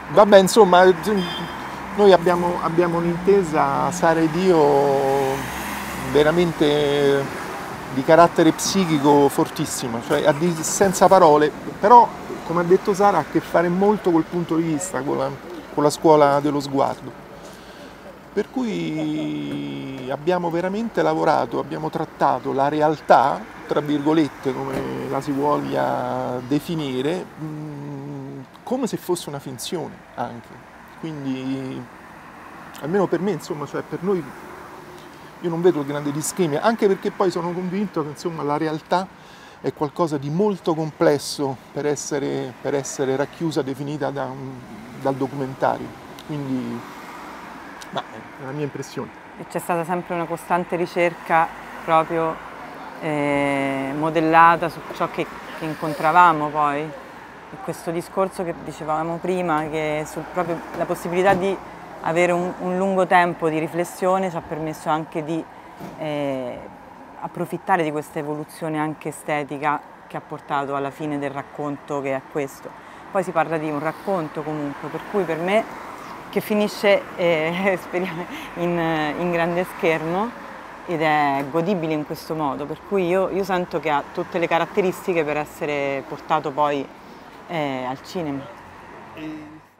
Vabbè, insomma, noi abbiamo un'intesa, Sara ed io, veramente di carattere psichico fortissimo, cioè senza parole, però come ha detto Sara ha a che fare molto col punto di vista, con la scuola dello sguardo. Per cui abbiamo veramente lavorato, abbiamo trattato la realtà, tra virgolette, come la si voglia definire, come se fosse una finzione anche. Quindi, almeno per me, insomma, cioè per noi, io non vedo grande discrimine, anche perché poi sono convinto che insomma, la realtà è qualcosa di molto complesso per essere racchiusa, definita dal documentario. Quindi, ma è la mia impressione. E c'è stata sempre una costante ricerca proprio modellata su ciò che incontravamo poi. E questo discorso che dicevamo prima, che proprio la possibilità di avere un lungo tempo di riflessione ci ha permesso anche di approfittare di questa evoluzione anche estetica che ha portato alla fine del racconto, che è questo. Poi si parla di un racconto comunque, per cui per me, che finisce in grande schermo ed è godibile in questo modo, per cui io sento che ha tutte le caratteristiche per essere portato poi al cinema.